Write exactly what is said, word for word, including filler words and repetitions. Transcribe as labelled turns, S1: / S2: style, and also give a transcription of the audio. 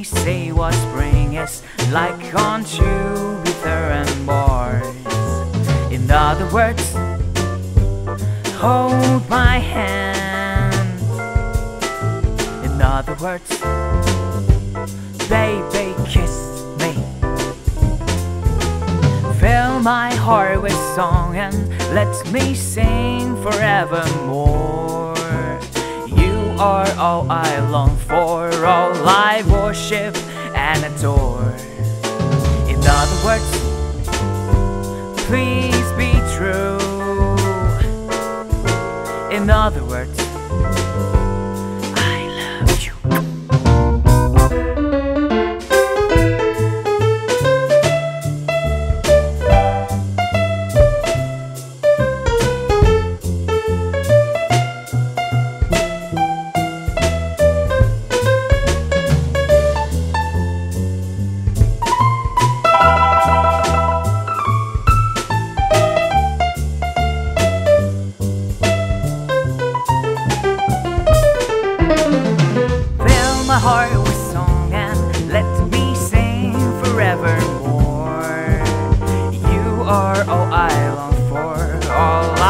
S1: me say what spring is like on Jupiter and Mars. In other words, hold my hand. In other words, baby, kiss me. Fill my heart with song and let me sing forevermore. You are all I long for, all I worship and adore. In other words, please be true. In other words, I love you. My heart with song and let me sing forevermore. You are all I long for, all